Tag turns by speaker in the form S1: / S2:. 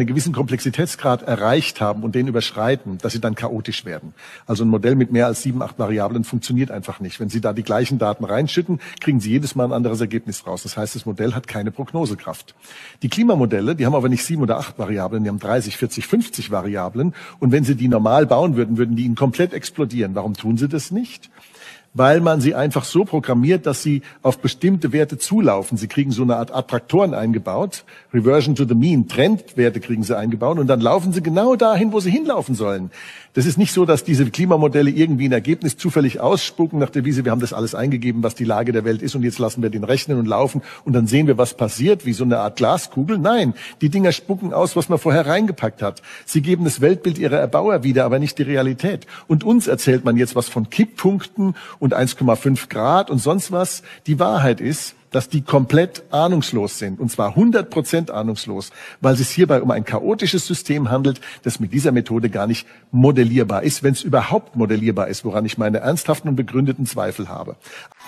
S1: einen gewissen Komplexitätsgrad erreicht haben und den überschreiten, dass sie dann chaotisch werden. Also ein Modell mit mehr als 7, 8 Variablen funktioniert einfach nicht. Wenn Sie da die gleichen Daten reinschütten, kriegen Sie jedes Mal ein anderes Ergebnis raus. Das heißt, das Modell hat keine Prognosekraft. Die Klimamodelle, die haben aber nicht 7 oder 8 Variablen, die haben 30, 40, 50 Variablen. Und wenn Sie die normal bauen würden, würden die Ihnen komplett explodieren. Warum tun Sie das nicht? Weil man sie einfach so programmiert, dass sie auf bestimmte Werte zulaufen. Sie kriegen so eine Art Attraktoren eingebaut, Reversion to the Mean, Trendwerte kriegen sie eingebaut und dann laufen sie genau dahin, wo sie hinlaufen sollen. Das ist nicht so, dass diese Klimamodelle irgendwie ein Ergebnis zufällig ausspucken nach der Devise, wir haben das alles eingegeben, was die Lage der Welt ist und jetzt lassen wir den rechnen und laufen und dann sehen wir, was passiert, wie so eine Art Glaskugel. Nein, die Dinger spucken aus, was man vorher reingepackt hat. Sie geben das Weltbild ihrer Erbauer wieder, aber nicht die Realität. Und uns erzählt man jetzt was von Kipppunkten und 1,5 Grad und sonst was. Die Wahrheit ist, dass die komplett ahnungslos sind, und zwar 100% ahnungslos, weil es sich hierbei um ein chaotisches System handelt, das mit dieser Methode gar nicht modellierbar ist, wenn es überhaupt modellierbar ist, woran ich meine ernsthaften und begründeten Zweifel habe.